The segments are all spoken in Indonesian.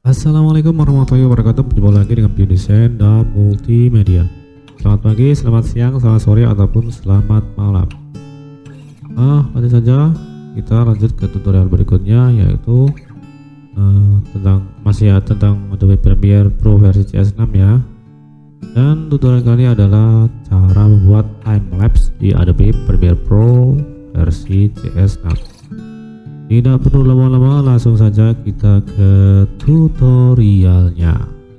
Assalamualaikum warahmatullahi wabarakatuh. Berjumpa lagi dengan Video Desain dan Multimedia. Selamat pagi, selamat siang, selamat sore, ataupun selamat malam. Lanjut saja kita lanjut ke tutorial berikutnya, yaitu tentang Adobe Premiere Pro versi CS6 ya. Dan tutorial kali ini adalah cara membuat timelapse di Adobe Premiere Pro versi CS6. Tidak perlu lama-lama, langsung saja kita ke tutorialnya.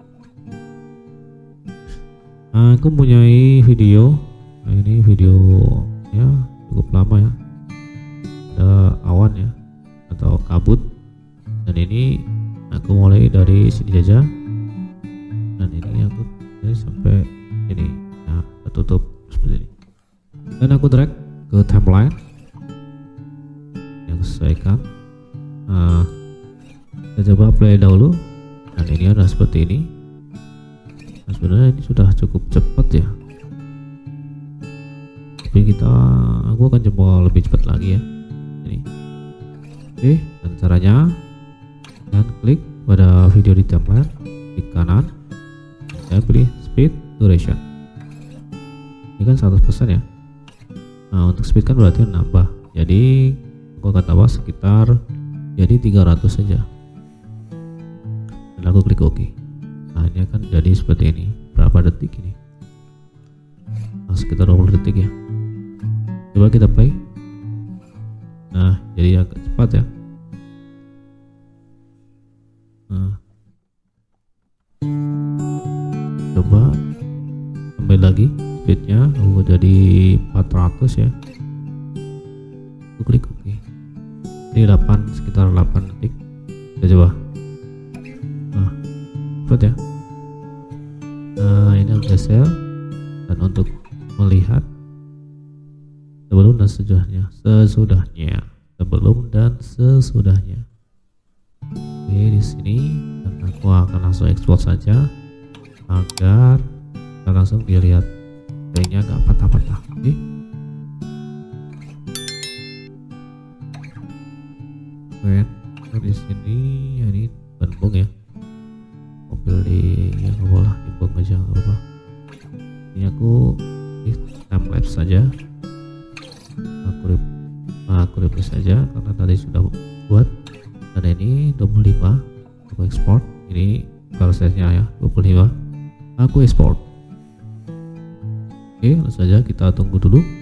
Aku mempunyai video. Ini video ya cukup lama ya. Ada awan ya atau kabut. Dan ini aku mulai dari sini saja. Dan ini aku sampai ini. Nah, tertutup seperti ini. Dan aku drag ke timeline. Sesuaikan. Kita coba play dahulu, dan ini ada seperti ini. Nah, sebenarnya ini sudah cukup cepat ya, tapi aku akan coba lebih cepat lagi ya. Ini oke, dan caranya, dan klik pada video di timeline, klik kanan, saya pilih speed duration. Ini kan 100% ya. Nah, untuk speed kan berarti nambah, jadi aku akan tambah sekitar jadi 300 saja, dan aku klik OK. Nah, ini akan jadi seperti ini. Berapa detik ini? Nah, sekitar 20 detik ya. Coba kita play. Nah, jadi agak cepat ya. Nah, coba tambah lagi speednya, aku jadi 400 ya. Aku klik OK. Ini sekitar 8 detik. Kita coba. Nah, cepat ya. Nah, ini aku geser, dan untuk melihat sebelum dan sesudahnya, sebelum dan sesudahnya. Oke, di sini, dan aku akan langsung export saja agar kita langsung dilihat kayaknya nggak patah-patah. Oke. Di sini ya, ini bandung ya, mobil di ya nggak boleh dibong aja, nggak apa-apa. Ini aku di timelapse saja, aku refresh saja karena tadi sudah buat. Dan ini 25, aku export. Ini file size-nya ya 25, aku export. Oke, langsung saja kita tunggu dulu.